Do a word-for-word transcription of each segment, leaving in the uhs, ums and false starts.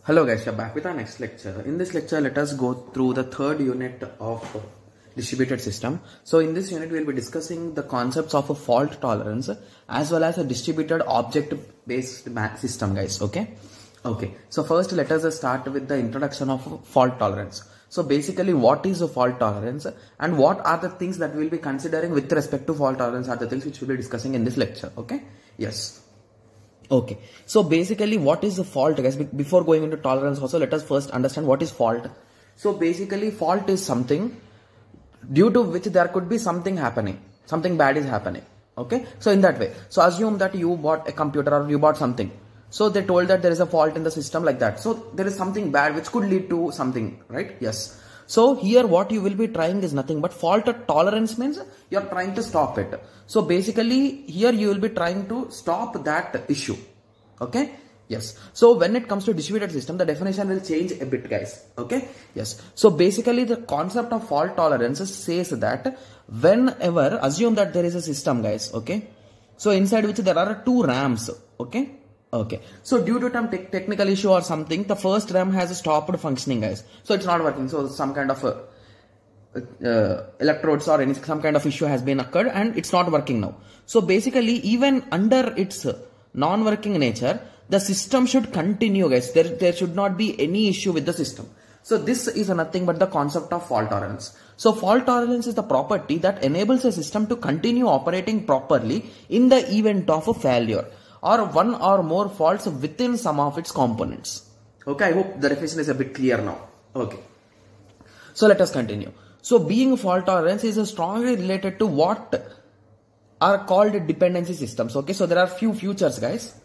Hello guys, we are back with our next lecture. In this lecture, let us go through the third unit of distributed system. So in this unit, we will be discussing the concepts of a fault tolerance as well as a distributed object based system, guys. Okay. Okay. So first, let us start with the introduction of fault tolerance. So basically, what is a fault tolerance and what are the things that we will be considering with respect to fault tolerance are the things which we will be discussing in this lecture. Okay. Yes. Okay, so basically what is the fault, guys? Before going into tolerance also, let us first understand what is fault. So basically fault is something due to which there could be something happening, something bad is happening. Okay, so in that way, so assume that you bought a computer or you bought something. So they told that there is a fault in the system like that. So there is something bad which could lead to something, right? Yes. So here what you will be trying is nothing but fault tolerance means you are trying to stop it. So basically here you will be trying to stop that issue. Okay. Yes. So when it comes to distributed system, the definition will change a bit, guys. Okay. Yes. So basically the concept of fault tolerance says that whenever, assume that there is a system, guys. Okay. So inside which there are two RAMs. Okay. Okay, so due to some te technical issue or something, the first RAM has stopped functioning, guys. So it's not working. So some kind of a, uh, electrodes or any some kind of issue has been occurred and it's not working now. So basically, even under its non-working nature, the system should continue, guys. There there should not be any issue with the system. So this is nothing but the concept of fault tolerance. So fault tolerance is the property that enables a system to continue operating properly in the event of a failure or one or more faults within some of its components. Okay, I hope the definition is a bit clear now. Okay. So let us continue. So being fault tolerance is strongly related to what are called dependency systems. Okay, so there are few features, guys.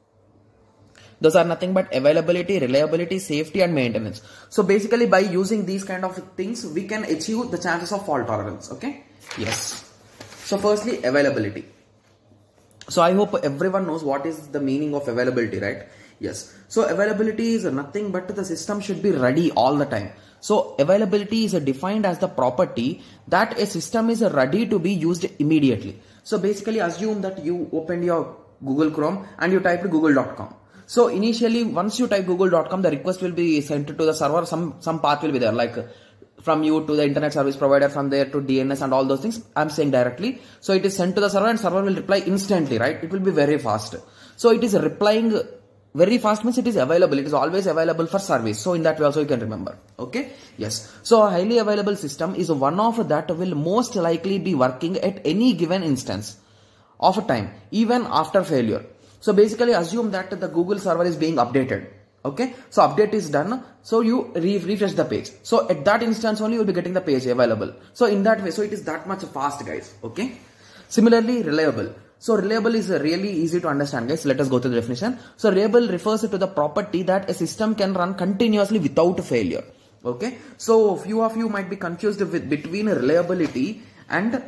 Those are nothing but availability, reliability, safety and maintenance. So basically by using these kind of things, we can achieve the chances of fault tolerance. Okay. Yes. So firstly, availability. So I hope everyone knows what is the meaning of availability, right? Yes. So availability is nothing but the system should be ready all the time. So availability is defined as the property that a system is ready to be used immediately. So basically assume that you opened your Google Chrome and you typed google dot com. So initially once you type google dot com, the request will be sent to the server. Some, some path will be there, like from you to the internet service provider, from there to D N S and all those things. I'm saying directly. So it is sent to the server and server will reply instantly, right? It will be very fast. So it is replying very fast means it is available. It is always available for service. So in that way also you can remember. Okay. Yes. So a highly available system is one of that will most likely be working at any given instance of a time, even after failure. So basically assume that the Google server is being updated. Okay, so update is done. So you re refresh the page. So at that instance only you will be getting the page available. So in that way, so it is that much fast, guys. Okay. Similarly, reliable. So reliable is really easy to understand, guys. Let us go to the definition. So reliable refers to the property that a system can run continuously without failure. Okay. So few of you might be confused with between reliability and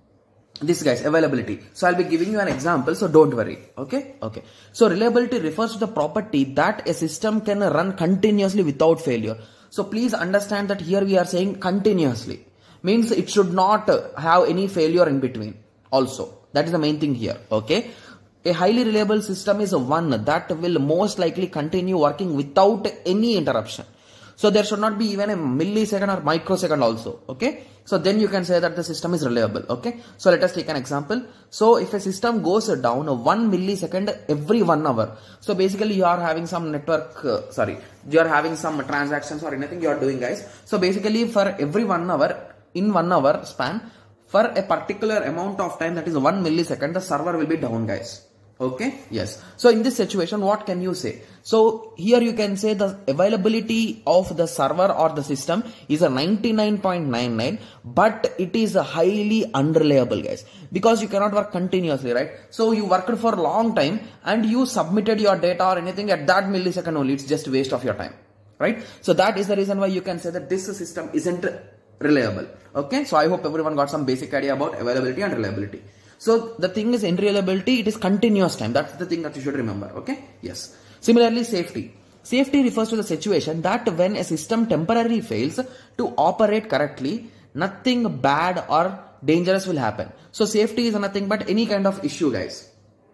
this, guys, availability. So I'll be giving you an example, so don't worry. Okay. Okay. So reliability refers to the property that a system can run continuously without failure. So please understand that here we are saying continuously means it should not have any failure in between also. That is the main thing here. Okay. A highly reliable system is one that will most likely continue working without any interruption. So there should not be even a millisecond or microsecond also. Okay. So then you can say that the system is reliable. Okay. So let us take an example. So if a system goes down one millisecond every one hour. So basically you are having some network, uh, sorry, you are having some transactions or anything you are doing, guys. So basically for every one hour, in one hour span, for a particular amount of time, that is one millisecond, the server will be down, guys. Okay. Yes. So in this situation, what can you say? So here you can say the availability of the server or the system is a ninety-nine point nine nine, but it is a highly unreliable, guys, because you cannot work continuously, right? So you worked for a long time and you submitted your data or anything at that millisecond only. It's just waste of your time, right? So that is the reason why you can say that this system isn't reliable. Okay. So I hope everyone got some basic idea about availability and reliability. So the thing is in reliability, it is continuous time. That's the thing that you should remember. Okay. Yes. Similarly, safety. Safety refers to the situation that when a system temporarily fails to operate correctly, nothing bad or dangerous will happen. So safety is nothing but any kind of issue, guys.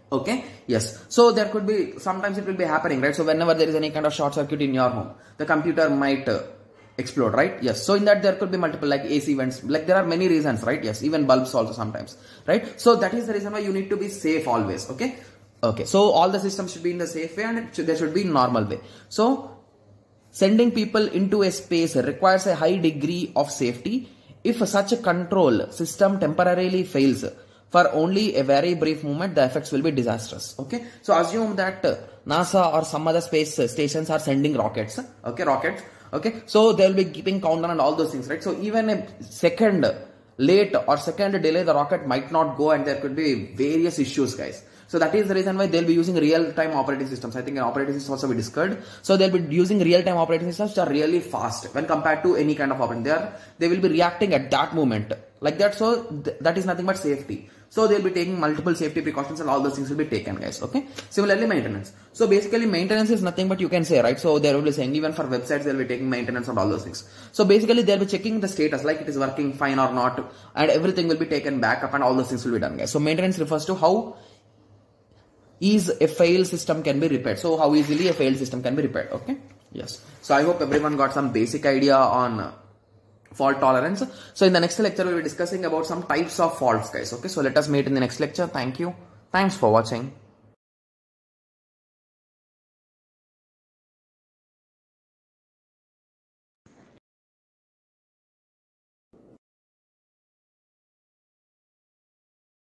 Okay, yes. So there could be, sometimes it will be happening, right? So whenever there is any kind of short circuit in your home, the computer might uh, explode, right? Yes. So in that there could be multiple like A C vents, like there are many reasons, right? Yes. Even bulbs also sometimes, right? So that is the reason why you need to be safe always. Okay. Okay. So all the systems should be in the safe way, and it should, there should be normal way. So sending people into a space requires a high degree of safety. If such a control system temporarily fails for only a very brief moment, the effects will be disastrous. Okay, so assume that uh, NASA or some other space uh, stations are sending rockets. Okay, rockets. Okay, so they will be keeping countdown and all those things, right? So even a second late or second delay, the rocket might not go, and there could be various issues, guys. So that is the reason why they'll be using real-time operating systems. I think an operating system also we discussed. So they'll be using real-time operating systems which are really fast when compared to any kind of operating. They are, they will be reacting at that moment like that. So th that is nothing but safety. So they'll be taking multiple safety precautions, and all those things will be taken, guys. Okay. Similarly, maintenance. So basically, maintenance is nothing but you can say, right? So they will be saying even for websites they'll be taking maintenance and all those things. So basically, they'll be checking the status, like it is working fine or not, and everything will be taken back up, and all those things will be done, guys. So maintenance refers to how is a failed system can be repaired. So how easily a failed system can be repaired. Okay. Yes. So I hope everyone got some basic idea on uh, fault tolerance. So in the next lecture, we'll be discussing about some types of faults, guys. Okay. So let us meet in the next lecture. Thank you. Thanks for watching.